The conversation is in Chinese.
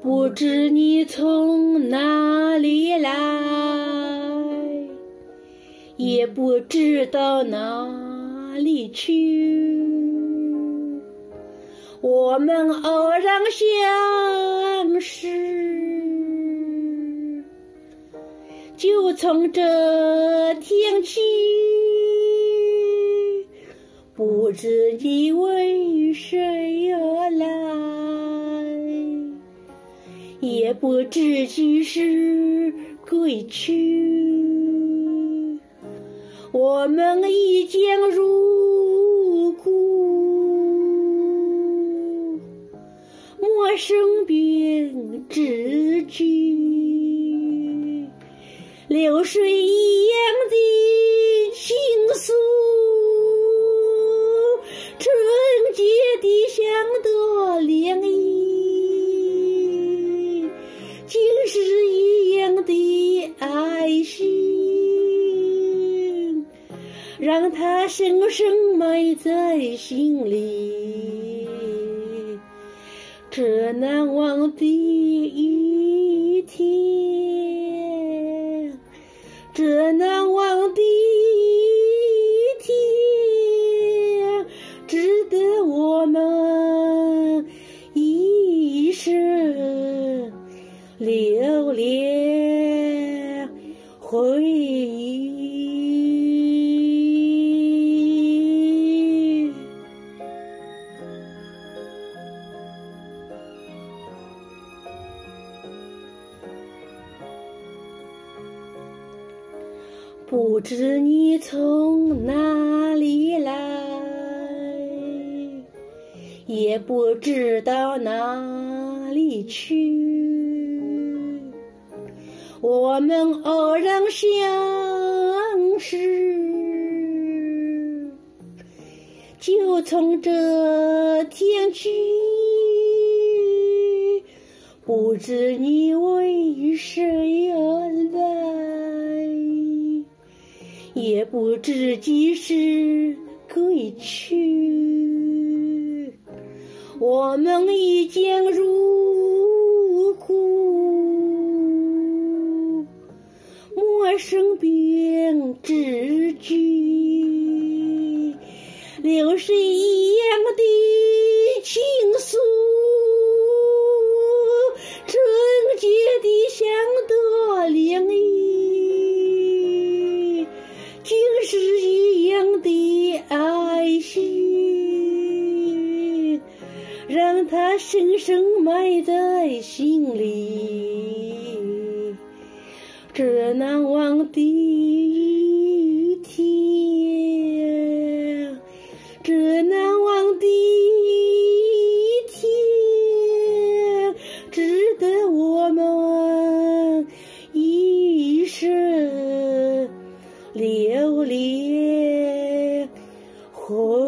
不知你从哪里来，也不知道哪里去。我们偶然相识，就从这天起。不知你为谁而来，也不知几时归去。我们已将入骨，陌生便知己，流水一样的倾诉，纯洁的像朵涟漪，竟是一样的爱心，让它深深埋在心里。这难忘的一天，这难忘的一天，值得我们一生留恋回忆。不知你从哪里来，也不知道哪里去。我们偶然相识，就从这天起。不知你为谁而来，也不知几时归去。我们已将入骨，陌生便知己，流水一样的倾诉，纯洁的像朵涟漪，竟是一样的爱心，让它深深埋在心里。这难忘的一天，这难忘的一天，值得我们一生留恋回